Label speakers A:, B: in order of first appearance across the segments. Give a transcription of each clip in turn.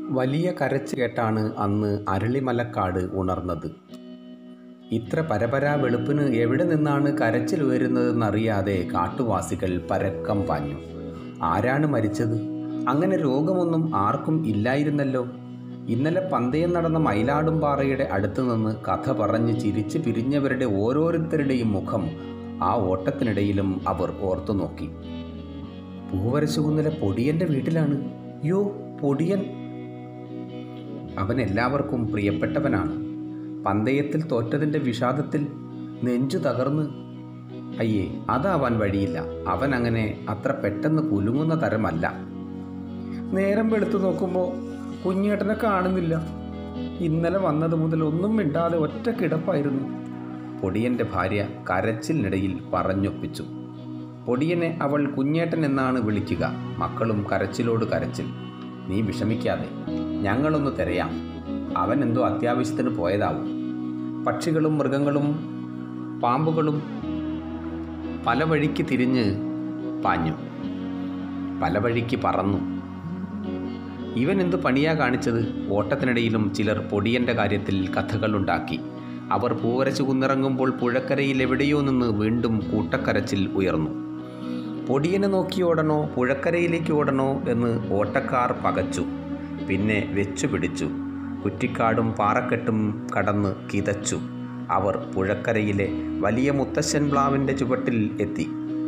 A: വലിയ കരച്ച് കേട്ടാണ് അന്ന് അരളിമലക്കാട് ഉണർന്നത്. ഇത്ര പരപരാ വെളുപ്പിന് എവിടെ നിന്നാണ് കരച്ചിൽ ഉയരുന്നതെന്നറിയാതെ കാട്ടുവാസികൾ പരക്കം പാഞ്ഞു. ആരാണ് മരിച്ചത്? അങ്ങനെ രോഗമൊന്നും ആർക്കും ഇല്ലായിരുന്നല്ലോ. ഇന്നലെ പന്തയം നടന്ന മയിലാടുംപാറയുടെ അടുത്ത് നിന്ന് കഥ പറഞ്ഞ് ചിരിച്ച് പിരിഞ്ഞവരുടെ ഓരോരുത്തരുടെയും മുഖം ആ ഓട്ടത്തിനിടയിലും അവർ ഓർത്തു നോക്കി. പൂവരശുകുന്നിലെ പൊടിയൻ്റെ വീട്ടിലാണ്. യോ, പൊടിയൻ! അവൻ എല്ലാവർക്കും പ്രിയപ്പെട്ടവനാണ്. പന്തയത്തിൽ തോറ്റതിൻ്റെ വിഷാദത്തിൽ നെഞ്ചു തകർന്ന് അയ്യേ, അതാവാൻ വഴിയില്ല. അവൻ അങ്ങനെ അത്ര പെട്ടെന്ന് കുലുങ്ങുന്ന തരമല്ല. നേരം വെളുത്തു നോക്കുമ്പോൾ കുഞ്ഞേട്ടനെ കാണുന്നില്ല. ഇന്നലെ വന്നത് മുതൽ ഒന്നും മിണ്ടാതെ ഒറ്റ കിടപ്പായിരുന്നു. പൊടിയൻ്റെ ഭാര്യ കരച്ചിലിനിടയിൽ പറഞ്ഞൊപ്പിച്ചു. പൊടിയനെ അവൾ കുഞ്ഞേട്ടൻ എന്നാണ് വിളിക്കുക. മക്കളും കരച്ചിലോട് കരച്ചിൽ. നീ വിഷമിക്കാതെ, ഞങ്ങളൊന്ന് തിരയാം. അവൻ എന്തോ അത്യാവശ്യത്തിന് പോയതാവും. പക്ഷികളും മൃഗങ്ങളും പാമ്പുകളും പല വഴിക്ക് തിരിഞ്ഞ് പാഞ്ഞു, പല വഴിക്ക് പറന്നു. ഇവൻ എന്തു പണിയാ കാണിച്ചത്? ഓട്ടത്തിനിടയിലും ചിലർ പൊടിയൻ്റെ കാര്യത്തിൽ കഥകളുണ്ടാക്കി. അവർ പൂവരച്ചു കുന്നിറങ്ങുമ്പോൾ പുഴക്കരയിൽ എവിടെയോ നിന്ന് വീണ്ടും കൂട്ടക്കരച്ചിൽ ഉയർന്നു. പൊടിയനെ നോക്കി ഓടണോ പുഴക്കരയിലേക്ക് ഓടണോ എന്ന് ഓട്ടക്കാർ പകച്ചു. പിന്നെ വെച്ചു പിടിച്ചു. കുറ്റിക്കാടും പാറക്കെട്ടും കടന്ന് കിതച്ചു. അവർ പുഴക്കരയിലെ വലിയ മുത്തശ്ശൻ പ്ലാവിൻ്റെ ചുവട്ടിൽ എത്തി.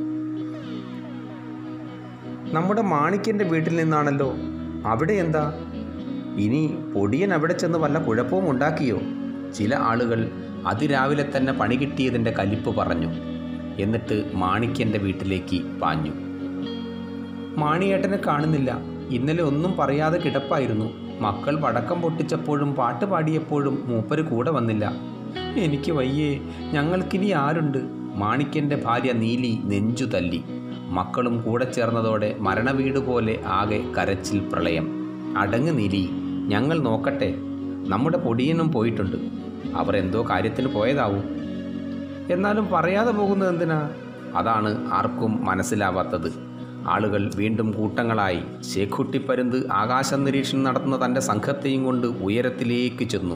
A: നമ്മുടെ മാണിക്യൻ്റെ വീട്ടിൽ നിന്നാണല്ലോ. അവിടെ എന്താ? ഇനി പൊടിയൻ അവിടെ ചെന്ന് വല്ല കുഴപ്പവും ഉണ്ടാക്കിയോ? ചില ആളുകൾ അതിരാവിലെ തന്നെ പണി കിട്ടിയതിൻ്റെ കലിപ്പ് പറഞ്ഞു. എന്നിട്ട് മാണിക്യൻ്റെ വീട്ടിലേക്ക് പാഞ്ഞു. മാണിയേട്ടനെ കാണുന്നില്ല. ഇന്നലെ ഒന്നും പറയാതെ കിടപ്പായിരുന്നു. മക്കൾ പടക്കം പൊട്ടിച്ചപ്പോഴും പാട്ട് പാടിയപ്പോഴും മൂപ്പര് കൂടെ വന്നില്ല. എനിക്ക് വയ്യേ, ഞങ്ങൾക്കിനി ആരുണ്ട്? മാണിക്യൻ്റെ ഭാര്യ നീലി നെഞ്ചു തല്ലി. മക്കളും കൂടെ ചേർന്നതോടെ മരണവീട് പോലെ ആകെ കരച്ചിൽ പ്രളയം. അടങ്ങ് നീലി, ഞങ്ങൾ നോക്കട്ടെ. നമ്മുടെ പൊടിയനും പോയിട്ടുണ്ട്. അവർ എന്തോ കാര്യത്തിന് പോയതാവും. എന്നാലും പറയാതെ പോകുന്നത് എന്തിനാ? അതാണ് ആർക്കും മനസ്സിലാവാത്തത്. ആളുകൾ വീണ്ടും കൂട്ടങ്ങളായി. ശേഖുട്ടിപ്പരുന്ത് ആകാശ നിരീക്ഷണം നടത്തുന്ന തൻ്റെ സംഘത്തെയും കൊണ്ട് ഉയരത്തിലേക്ക് ചെന്നു.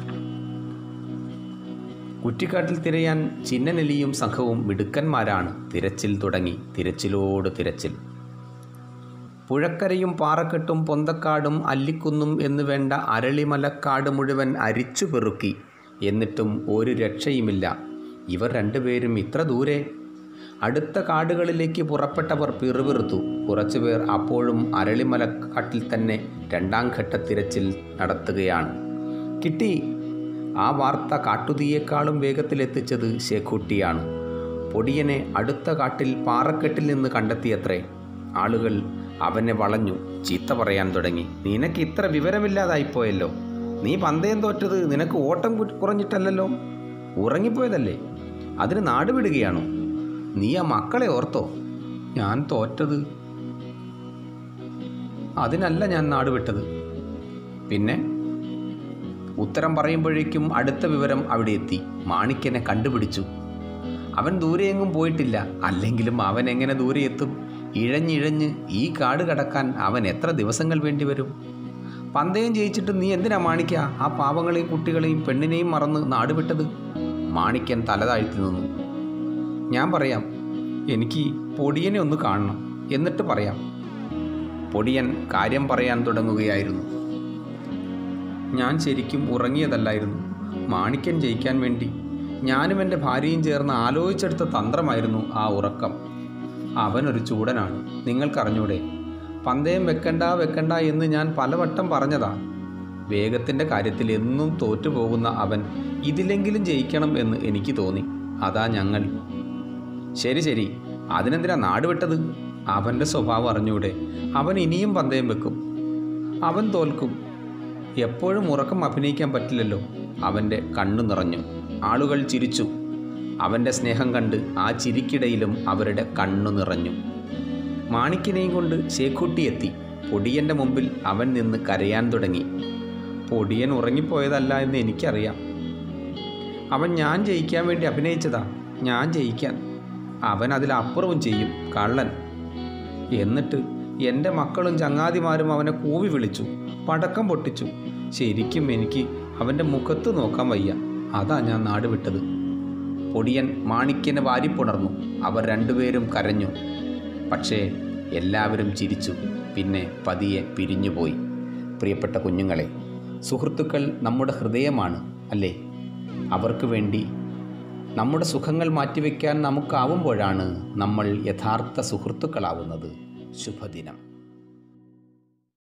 A: കുറ്റിക്കാട്ടിൽ തിരയാൻ ചിന്നനെലിയും സംഘവും മിടുക്കന്മാരാണ്. തിരച്ചിൽ തുടങ്ങി. തിരച്ചിലോട് തിരച്ചിൽ. പുഴക്കരയും പാറക്കെട്ടും പൊന്തക്കാടും അല്ലിക്കുന്നും എന്ന് വേണ്ട അരളിമലക്കാട് മുഴുവൻ അരിച്ചു പെറുക്കി. എന്നിട്ടും ഒരു രക്ഷയുമില്ല. ഇവർ രണ്ടുപേരും ഇത്ര ദൂരെ. അടുത്ത കാടുകളിലേക്ക് പുറപ്പെട്ടവർ പിറുപിറുത്തു. കുറച്ചുപേർ അപ്പോഴും അരളിമലക്കാട്ടിൽ തന്നെ രണ്ടാം ഘട്ട തിരച്ചിൽ നടത്തുകയാണ്. കിട്ടി! ആ വാർത്ത കാട്ടുതീയേക്കാളും വേഗത്തിലെത്തിച്ചത് ശേഖുട്ടിയാണ്. പൊടിയനെ അടുത്ത കാട്ടിൽ പാറക്കെട്ടിൽ നിന്ന് കണ്ടെത്തിയത്രേ. ആളുകൾ അവനെ വളഞ്ഞു ചീത്ത പറയാൻ തുടങ്ങി. നിനക്ക് ഇത്ര വിവരമില്ലാതായിപ്പോയല്ലോ. നീ പന്തയം തോറ്റത് നിനക്ക് ഓട്ടം കുറഞ്ഞിട്ടല്ലല്ലോ, ഉറങ്ങിപ്പോയതല്ലേ? അതിന് നാട് വിടുകയാണോ? നീ ആ മക്കളെ ഓർത്തോ? ഞാൻ തോറ്റത് അതിനല്ല ഞാൻ നാട് വിട്ടത്. പിന്നെ? ഉത്തരം പറയുമ്പോഴേക്കും അടുത്ത വിവരം അവിടെ എത്തി. മാണിക്യനെ കണ്ടുപിടിച്ചു. അവൻ ദൂരെയെങ്ങും പോയിട്ടില്ല. അല്ലെങ്കിലും അവൻ എങ്ങനെ ദൂരെ എത്തും? ഇഴഞ്ഞിഴഞ്ഞ് ഈ കാട് കടക്കാൻ അവൻ എത്ര ദിവസങ്ങൾ വേണ്ടിവരും? പന്തയം ജയിച്ചിട്ട് നീ എന്തിനാ മാണിക്യ ആ പാവങ്ങളെയും കുട്ടികളെയും പെണ്ണിനെയും മറന്ന് നാട് വിട്ടത്? മാണിക്യൻ തലതാഴ്ത്തി നിന്നു. ഞാൻ പറയാം. എനിക്ക് പൊടിയനെ ഒന്ന് കാണണം, എന്നിട്ട് പറയാം. പൊടിയൻ കാര്യം പറയാൻ തുടങ്ങുകയായിരുന്നു. ഞാൻ ശരിക്കും ഉറങ്ങിയതല്ലായിരുന്നു. മാണിക്യൻ ജയിക്കാൻ വേണ്ടി ഞാനും എൻ്റെ ഭാര്യയും ചേർന്ന് ആലോചിച്ചെടുത്ത തന്ത്രമായിരുന്നു ആ ഉറക്കം. അവനൊരു ചൂടനാണ്, നിങ്ങൾക്കറിഞ്ഞൂടെ? പന്തയം വെക്കണ്ട എന്ന് ഞാൻ പലവട്ടം പറഞ്ഞതാ. വേഗത്തിൻ്റെ കാര്യത്തിൽ എന്നും തോറ്റുപോകുന്ന അവൻ ഇതിലെങ്കിലും ജയിക്കണം എന്ന് എനിക്ക് തോന്നി. അതാ ഞങ്ങൾ. ശരി, അതിനെന്തിനാ നാട് വിട്ടത്? അവൻ്റെ സ്വഭാവം അറിഞ്ഞൂടെ? അവൻ ഇനിയും പന്തയം വെക്കും. അവൻ തോൽക്കും. എപ്പോഴും ഉറക്കം അഭിനയിക്കാൻ പറ്റില്ലല്ലോ. അവൻ്റെ കണ്ണു നിറഞ്ഞു. ആളുകൾ ചിരിച്ചു. അവൻ്റെ സ്നേഹം കണ്ട് ആ ചിരിക്കിടയിലും അവരുടെ കണ്ണു നിറഞ്ഞു. മാണിക്യനെയും കൊണ്ട് ശേഖുട്ടി എത്തി. പൊടിയൻ്റെ മുമ്പിൽ അവൻ നിന്ന് കരയാൻ തുടങ്ങി. പൊടിയൻ ഉറങ്ങിപ്പോയതല്ല എന്ന് എനിക്കറിയാം. അവൻ ഞാൻ ജയിക്കാൻ വേണ്ടി അഭിനയിച്ചതാ. ഞാൻ ജയിക്കാൻ. അവൻ അതിലപ്പുറവും ചെയ്യും, കള്ളൻ. എന്നിട്ട് എൻ്റെ മക്കളും ചങ്ങാതിമാരും അവനെ കൂവി വിളിച്ചു, പടക്കം പൊട്ടിച്ചു. ശരിക്കും എനിക്ക് അവൻ്റെ മുഖത്ത് നോക്കാൻ വയ്യ. അതാ ഞാൻ നാട് വിട്ടത്. പൊടിയൻ മാണിക്യനെ വാരിപ്പുണർന്നു. അവർ രണ്ടുപേരും കരഞ്ഞു. പക്ഷേ എല്ലാവരും ചിരിച്ചു. പിന്നെ പതിയെ പിരിഞ്ഞുപോയി. പ്രിയപ്പെട്ട കുഞ്ഞുങ്ങളെ, സുഹൃത്തുക്കൾ നമ്മുടെ ഹൃദയമാണ് അല്ലേ? അവർക്ക് വേണ്ടി നമ്മുടെ സുഖങ്ങൾ മാറ്റിവെക്കാൻ നമുക്കാവുമ്പോഴാണ് നമ്മൾ യഥാർത്ഥ സുഹൃത്തുക്കളാവുന്നത്. ശുഭദിനം.